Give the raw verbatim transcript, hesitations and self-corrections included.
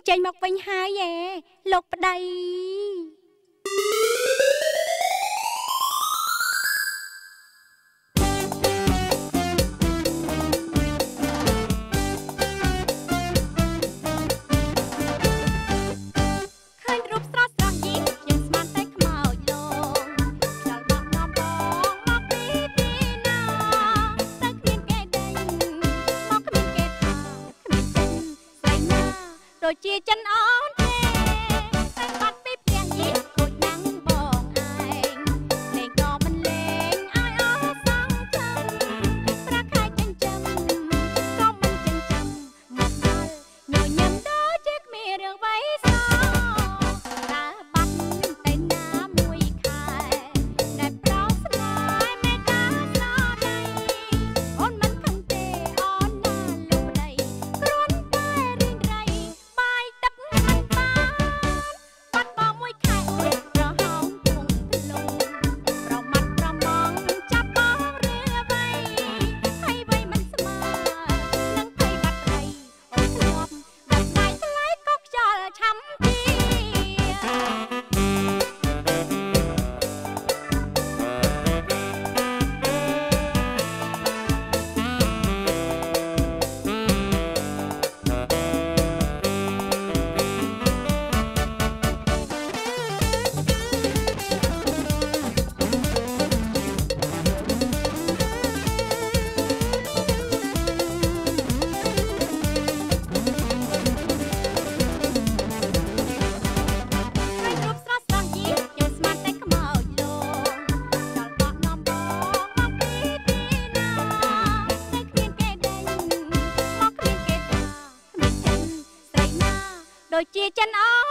ចេញមកវិញហើយឯលោកប្តីជាចិនអូនទេតែបាត់ពីព្រានយីគួចណាំងបងឯងលេងក៏មិនលេងឲ្យអស់សងចាំប្រាខែចិញ្ចឹមក៏មិនចិញ្ចឹមមកដល់ញញឹមដូចជាគ្មានរឿងវ័យសោតើបាត់ទៅណាមួយខែដែលប្រោស្នេហ៍មេតាស្លោដៃអូនមិនខឹងទេអូនណាលោកប្តីគ្រាន់តែរៀងរៃទឹកមិនបានបាត់បងមួយខែអួយប្រហោងគង់ភ្លុងប្រមាត់ប្រមងចាប់បងរឿវៃហើយវៃមិនស្មើនឹងភ័យបាត់ភ័យអូនធ្លាប់ដាក់ដៃថ្លៃក៏ខ្យល់ឆាំទីដូចជាចិនអូ